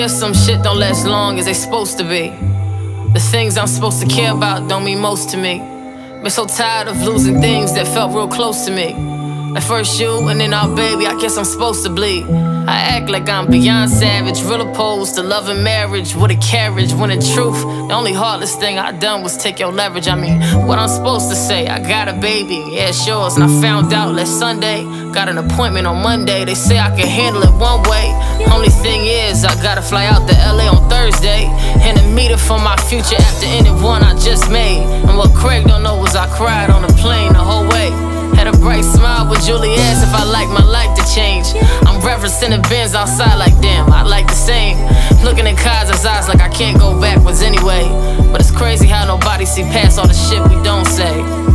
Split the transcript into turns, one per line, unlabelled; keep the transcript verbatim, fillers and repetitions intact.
guess some shit don't last long as they supposed to be. The things I'm supposed to care about don't mean most to me. Been so tired of losing things that felt real close to me. Like first you, and then our baby, I guess I'm supposed to bleed. I act like I'm beyond savage, real opposed to love and marriage with a carriage, when in truth, the only heartless thing I done was take your leverage. I mean, what I'm supposed to say, I got a baby, yeah, it's yours. And I found out last Sunday, got an appointment on Monday. They say I can handle it one way. Only thing is, I gotta fly out to L A on Thursday, and a meter for my future after any one I just made. And what Craig don't know was I cried on the plane the whole way. Had a bright smile when Julie asked if I like my life to change. I'm referencing the Benz outside like damn, I like the same. Looking in Kaiser's eyes like I can't go backwards anyway. But it's crazy how nobody see past all the shit we don't say.